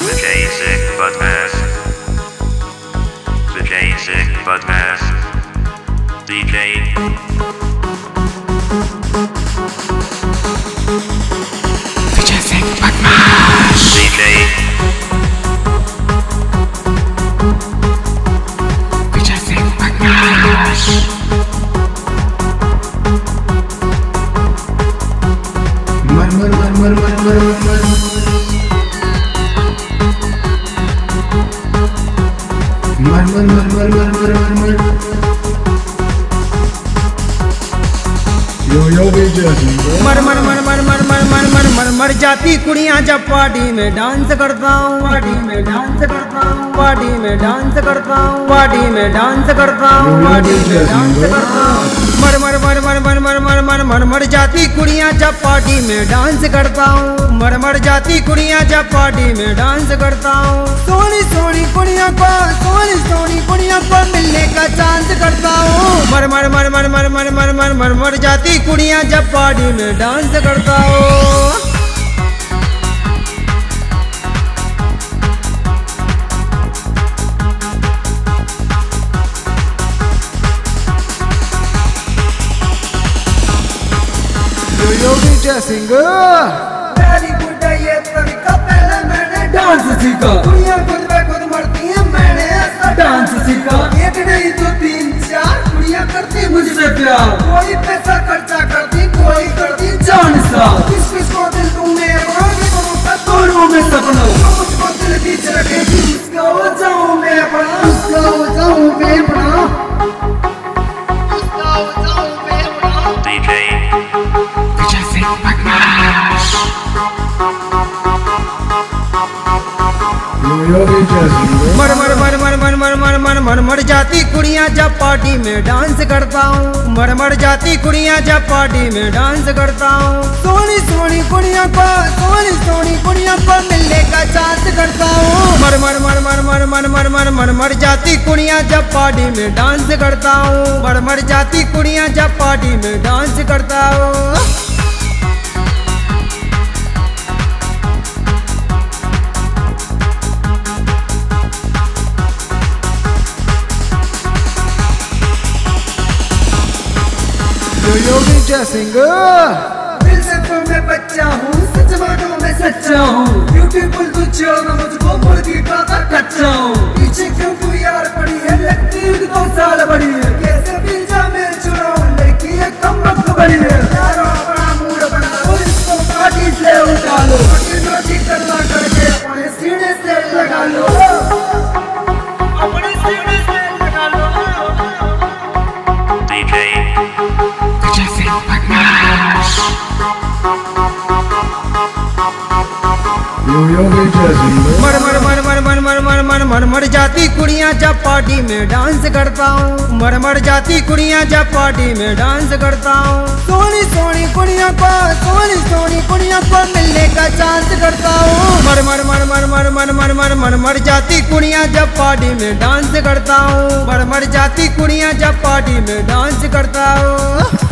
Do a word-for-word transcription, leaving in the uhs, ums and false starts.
Vijay Budmass. Vijay Budmass. D J. Vijay Budmass. D J. Vijay Budmass. मर मर मर मर मर मर मर मर मर मर मर मर मर मर मर यो यो विजय सिंह मर मर मर मर मर मर मर मर मर मर जाती कुड़ियाँ जब पार्टी में डांस करता हूँ पार्टी में डांस करता हूँ पार्टी में डांस करता हूँ पार्टी में डांस करता हूँ पार्टी में डांस करता हूँ मर मर मर मर मर मर मर मर मर मर जाती कुड़ियाँ जब पार्टी में डांस करता हूँ मर मर जाती कुड़ियाँ जब पार्टी में डांस करता हूँ सोनी सोनी कुड़ियाँ को सोनी सोनी कुड़ियाँ को मिलने का चांस करता हूँ मर मर मर मर मर मर मर मर मर मर जाती कुड़ियाँ जब पार्टी में डांस करता हूँ yo Vijay Singh very good ये तरीका पहले मैंने डांस सीखा कुड़ियाँ खुद पे खुद मरती हैं मैंने ऐसा डांस सीखा एक नहीं दो तीन चार कुड़ियाँ करती मुझसे प्यार कोई पैसा खर्चा करती कोई करती जान सा किस किस को दिल दूंगे दोनों में सपना मुझको दिल बीच रखेगी उसका हो जाऊं मैं अपना उसका हो जाऊं मैं अपना उसका हो जाऊं मैं अपना D J. Vijay Budmass. यो यो विजय सिंह मर मर मर मर मर मर मर मर मर मर जाती कुड़ियाँ जब पार्टी में डांस करता हूँ मर मर जाती कुड़ियाँ जब पार्टी में डांस करता हूँ सोनी सोनी कुड़ियाँ को सोनी सोनी कुड़ियाँ को मिलने का चांस करता हूँ मर मर मर मर मर मर मर मर मर मर जाती कुड़ियाँ जब पार्टी में डांस करता हूँ मर मर जाती कुड़ियाँ जब पार्टी में डांस करता हूँ यो यो विजय सिंह दिल से तो मैं बच्चा हूँ सच मानो मैं सच्चा हूँ ब्यूटीफुल तू छोड़ मुझको मुर्गी का कच्चा हूँ पीछे क्यों तू यार पड़ी है लगती है दो साल बड़ी है कैसे पीछा मैं छुड़ाऊं लड़की है कम वक्त बड़ी है यारो अपना मूड बना लो इसको पार्टी से उठा लो रोटी रोटी करना करके अपने सीने से लगा लो अपने सीने से लगा लो D J. Vijay Budmass. यो यो विजय सिंह मर मर मर मर मर मर मर मर मर मर जाती कुड़ियाँ जब पार्टी में डांस करता हूँ मर मर जाती कुड़ियाँ जब पार्टी में डांस करता हूँ सोनी सोनी कुड़ियाँ को सोनी सोनी कुड़ियाँ को मिलने का चांस करता हूँ मर मर मर मर मर मर मर मर मर मर जाती कुड़ियाँ जब पार्टी में डांस करता हूँ मर मर जाती कुड़ियाँ जब पार्टी में डांस करता हूँ